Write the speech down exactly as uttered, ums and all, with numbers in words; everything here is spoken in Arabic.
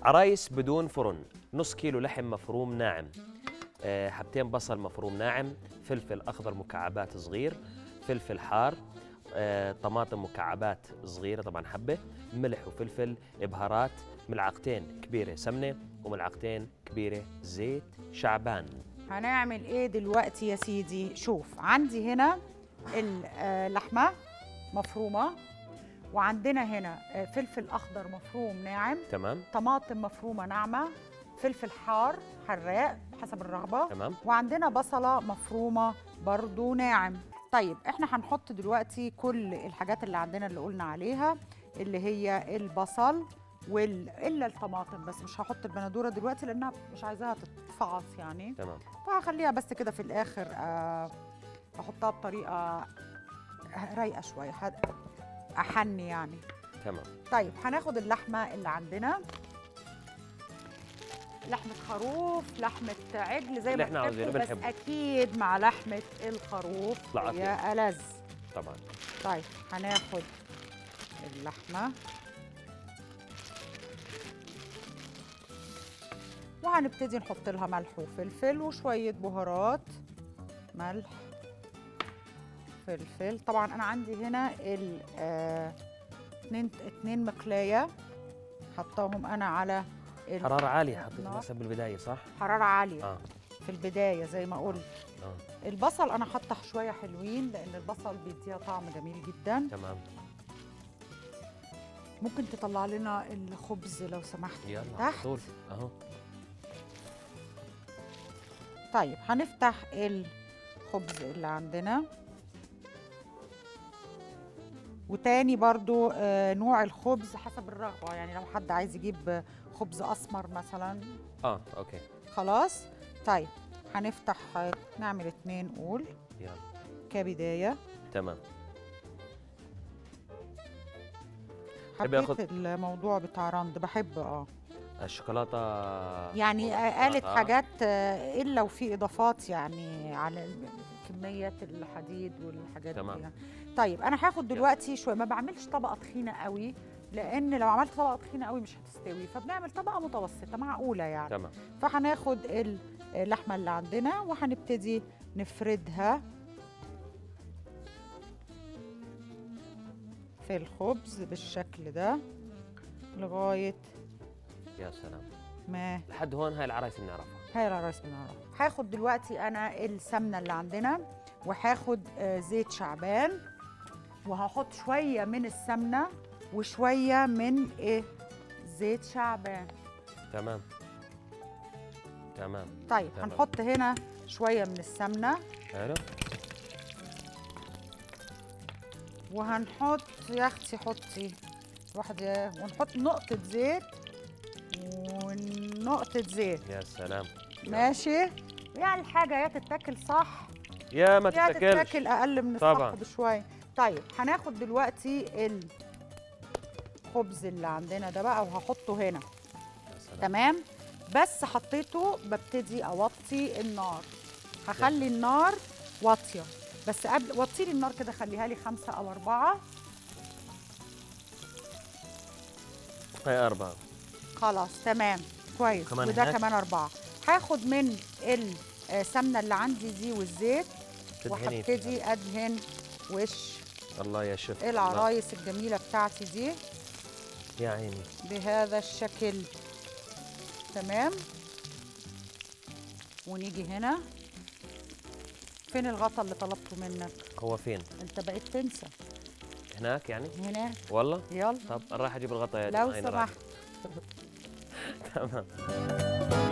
عرايس بدون فرن، نص كيلو لحم مفروم ناعم، أه حبتين بصل مفروم ناعم، فلفل أخضر مكعبات صغير، فلفل حار، أه طماطم مكعبات صغيرة طبعا حبة، ملح وفلفل، بهارات، ملعقتين كبيرة سمنة وملعقتين كبيرة زيت شعبان. هنعمل ايه دلوقتي يا سيدي؟ شوف، عندي هنا اللحمة مفرومة، وعندنا هنا فلفل أخضر مفروم ناعم، تمام. طماطم مفرومة ناعمة، فلفل حار حراق حسب الرغبة، تمام. وعندنا بصلة مفرومة برضو ناعم. طيب احنا هنحط دلوقتي كل الحاجات اللي عندنا اللي قلنا عليها، اللي هي البصل وال الا الطماطم، بس مش هحط البندوره دلوقتي لانها مش عايزاها تتفعص يعني. تمام. فهخليها بس كده في الاخر، آه احطها بطريقه رايقه شويه، احني يعني. تمام. طيب هناخد اللحمه اللي عندنا، لحمه خروف، لحمه عجل، زي ما احنا عاوزينه بس بنحبه، اكيد مع لحمه الخروف هي ألذ طبعا. طيب هناخد اللحمه وهنبتدي نحط لها ملح وفلفل وشويه بهارات، ملح فلفل. طبعا انا عندي هنا ال آه اتنين اتنين مقلايه حطاهم انا على حراره عاليه حطيتها مثلا بالبدايه، صح؟ حراره عاليه آه. في البدايه زي ما قلت. آه. البصل انا حاطه شويه حلوين لان البصل بيديها طعم جميل جدا. تمام. ممكن تطلع لنا الخبز لو سمحت؟ يلا تحت طول اهو. طيب هنفتح الخبز اللي عندنا، وتاني برضو آه نوع الخبز حسب الرغبة، يعني لو حد عايز يجيب خبز أسمر مثلا. اه اوكي خلاص. طيب هنفتح نعمل اتنين قول يلا كبداية. تمام. حبيت الموضوع بتاع رند، بحب اه الشوكولاتة يعني قالت آه. حاجات آه إلا وفي إضافات يعني على كمية الحديد والحاجات تمام. دي يعني. طيب أنا هاخد دلوقتي شوية، ما بعملش طبقة تخينة قوي لأن لو عملت طبقة تخينة قوي مش هتستوي، فبنعمل طبقة متوسطة معقولة يعني. تمام. فهناخد اللحمة اللي عندنا وهنبتدي نفردها في الخبز بالشكل ده لغاية يا سلام. ما لحد هون هاي العرايس بنعرفها. هاي العرايس بنعرفها. هاخد دلوقتي أنا السمنة اللي عندنا وهاخد آه زيت شعبان، وهحط شوية من السمنة وشوية من إيه؟ زيت شعبان. تمام. تمام. طيب تمام. هنحط هنا شوية من السمنة. حلو. وهنحط يا اختي حطي واحدة، ونحط نقطة زيت ونقطة زيت. يا سلام. ماشي. يعني الحاجة يا تتاكل صح يا ما تتاكلش، يا تتاكل أقل من الصح طبعا بشوية. طيب هناخد دلوقتي الخبز اللي عندنا ده بقى وهحطه هنا. تمام. بس حطيته ببتدي أوطي النار، هخلي النار واطية، بس قبل وطي لي النار كده خليها لي خمسة أو أربعة. هاي أربعة. خلاص تمام كويس. وده هناك. كمان أربعة. هاخد من السمنة اللي عندي دي والزيت وهبتدي أدهن وش الله يا شيف العرايس الجميلة بتاعتي دي يا عيني بهذا الشكل. تمام. ونيجي هنا، فين الغطا اللي طلبته منك؟ هو فين؟ انت بقيت تنسى. هناك يعني؟ هناك والله؟ يلا. طب راح اجيب الغطا يا لو سمحت. تمام.